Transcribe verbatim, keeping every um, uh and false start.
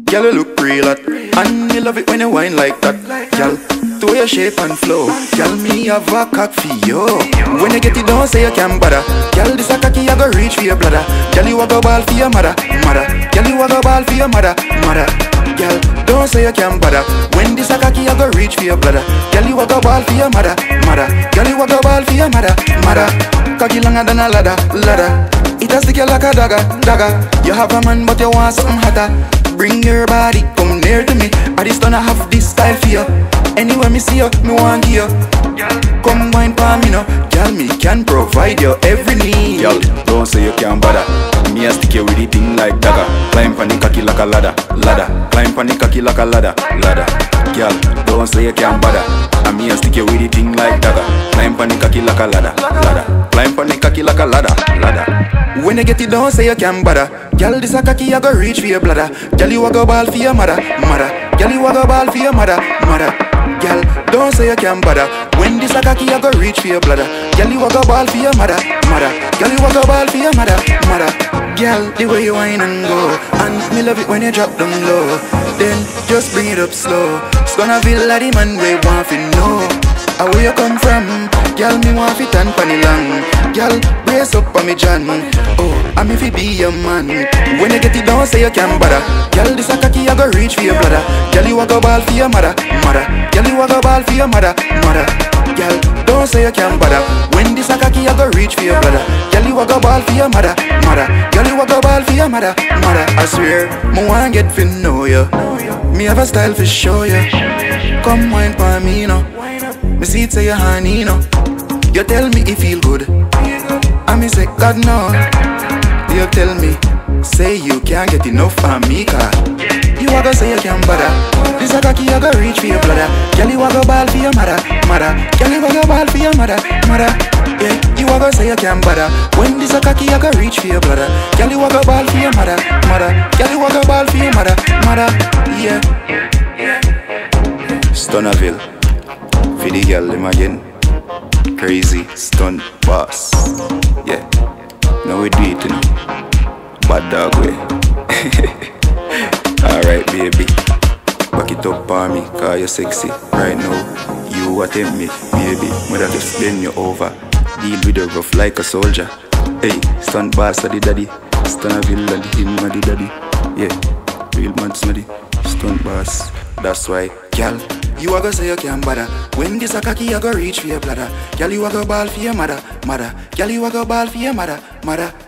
Girl, you look real hot, and me love it when you whine like that. Girl, to your shape and flow. Girl, me have a cock for you. When you get it down, say you can't bother. Girl, this a cocky, I go reach for your bladder. Girl, you a go ball for your mother, mother. Girl, you a go ball for your mother, mother. Girl, don't say you can't bother. When this a cocky, I go reach for your bladder. Girl, you a go ball for your mother, mother. Girl, you a go ball for your mother, mother. Cocky longer than a ladder, ladder. It a stick you like a dagger, dagger. You have a man, but you want something hotter. Bring your body, come near to me. I just don't have this style for you. Anywhere me see you, me want give you. Come wine for me now. Girl, me can provide you every need. Girl, don't say you can't bother. Me a stick you with the thing like dagger. Climb pan the cocky like a ladder, ladder. Climb pan the cocky like a ladder, ladder. Girl, don't say you can't bother. And me a stick you with the thing like dagger. Climb pan the cocky like a ladder, ladder. Climb pan the cocky like a ladder, ladder. When you get it down, say you can't bother. Girl, this a cocky, I go reach for your bladder. Girl, you a go ball for your mother, mother. Girl, you a go ball for your mother, mother. Girl, don't say you can't bother. When this a cocky, I go reach for your bladder. Girl, you a go ball for your mother, mother. Girl, you a go ball for your mother, mother. Girl, the way you whine and go, and me love it when you drop down low. Then just bring it up slow. It's gonna feel like the man we want to know. How where you come from? Girl, me want fit and panny long. Girl, brace up on me John. Oh, I'm if it be your man. When you get it down, say you can't bother. Girl, this a cocky, I go reach for your bladder. Girl, you a go ball for your mother, mother. Girl, you a go ball for your mother, mother. Girl, don't say you can't bother. When this a cocky, I go reach for your bladder. Girl, you a go ball for your mother, mother. Girl, you a go ball for your mother, mother. I swear, me want get to know you. Me have a style for show you. Come wine for me now. Me see it say you honey now. You tell me it feel good, and me say God no. You tell me, say you can't get enough of me car. You a go say you can't bother. This a cocky, I go reach for your bladder. Girl, you a go ball for your mother, mother. Girl, you a go ball for your mother, mother. Yeah, you a go say you can't bother. When this a cocky, I go reach for your bladder. Girl, you a go ball for your mother, mother. Girl, you a go ball for your mother, mother. Yeah. Stunnerville, for the girl them again. Crazy stunt boss. Yeah, now we do it, you know. Bad dog way. Alright, baby. Back it up on me, cause you're sexy. Right now, you attempt me, baby. Mother just bend you over. Deal with the rough like a soldier. Hey, stunt boss are the daddy. Stunnerville and him are the daddy. Yeah, real man snuddy. Stunt boss. That's why, girl, you a go say you can't bother. When this a cocky, I go reach for your bladder. Girl, you a go ball for your mother, mother. Girl, you a go ball for your mother, mother.